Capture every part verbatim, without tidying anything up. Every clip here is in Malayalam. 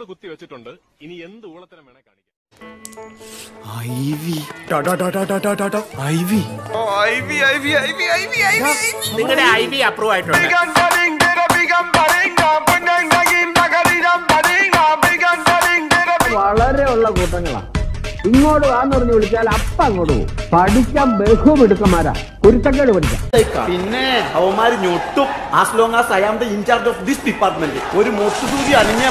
ബോർഡ് കുത്തി വെച്ചിട്ടുണ്ട്. ഇനി എന്ത് ഊളത്തരം വേണേ കാണിക്കാം. നിങ്ങളുടെ ഐ വി അപ്രൂവ് ആയിട്ടുണ്ട്. വളരെ ഉള്ള കൂട്ടങ്ങളാ. ഇങ്ങോട്ട് വാന്ന് പറഞ്ഞ് വിളിച്ചാൽ അപ്പ അങ്ങോട്ട് പോകും. പഠിക്കാൻ ബഹുമെടുക്കന്മാരാ. കുരുത്തക്കേട് പഠിക്കാം. പിന്നെ അവന്മാര് ഞൊട്ടും. As long as I am the in charge of this department. ഒരു മൊട്ടുസൂചി അണിഞ്ഞാ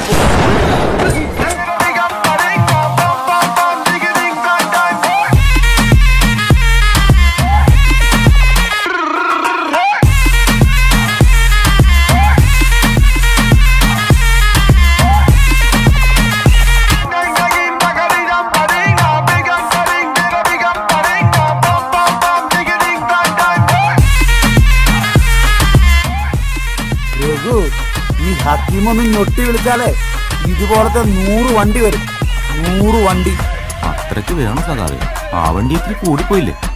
ഈ ഹക്കീമൊന്നും ഞൊട്ടി വിളിച്ചാലേ ഇതുപോലത്തെ നൂറ് വണ്ടി വരും. നൂറ് വണ്ടി അത്രയ്ക്ക് വേണം സഖാവേ. ആ വണ്ടി ഇത്തിരി കൂടിപ്പോയില്ലേ?